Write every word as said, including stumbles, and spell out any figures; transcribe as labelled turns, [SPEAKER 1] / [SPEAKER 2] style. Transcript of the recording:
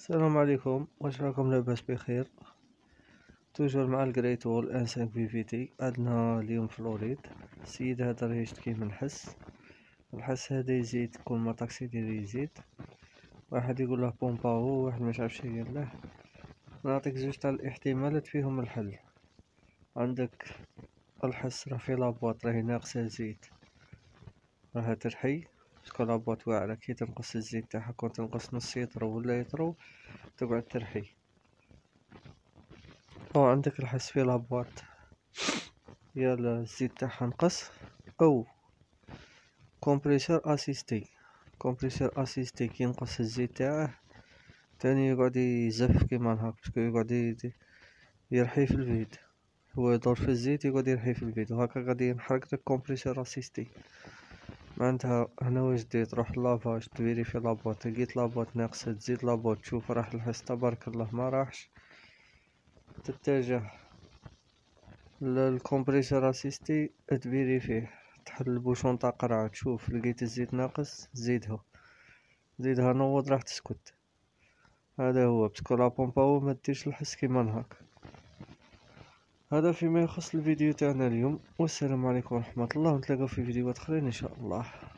[SPEAKER 1] السلام عليكم، واش راكم لاباس بخير؟ توجور مع الجريت وول ان خمسة في في تي. عندنا اليوم في الوريد السيد هذا راه يشتكي من الحس. الحس هذا يزيد كل ما طاكسي ديالو يزيد، واحد يقول له بومباو، واحد مش عارف شي قال له. نعطيك زوج تاع الاحتمالات فيهم الحل. عندك الحس راه في لابواط راهي ناقصة زيت، راها ترحي، باسكو لابواط واعرة كي تنقص الزيت تاعها كون تنقص نص يطرو ولا يطرو تقعد ترحي. او عندك الحس في لابواط يا الزيت تاعها نقص، او كومبريسور اسيستي. كومبريسور اسيستي كي ينقص الزيت تاعه تاني يقعد يزف كيما هاك، باسكو يقعد ي- يرحي في الفيد، هو يدور في الزيت يقعد يرحي في الفيد، وهكا غادي ينحرق داك كومبريسور اسيستي. معناتها هنا واش دير؟ تروح لافاج تفيريفي لابوط، لقيت لابوط ناقصة تزيد لابوط، تشوف راح الحس تبارك الله ما راحش، تتجه للكمبريسور اسيستي تفيريفيه، تحل البوشون تاع قرعة، تشوف لقيت الزيت ناقص زيدها زيدها نوض راح تسكت. هذا هو، باسكو لا بومباو ما ديرش الحس كيما نهاك. هذا فيما يخص الفيديو تاعنا اليوم، والسلام عليكم ورحمة الله، ونتلاقاو في فيديوهات اخرين ان شاء الله.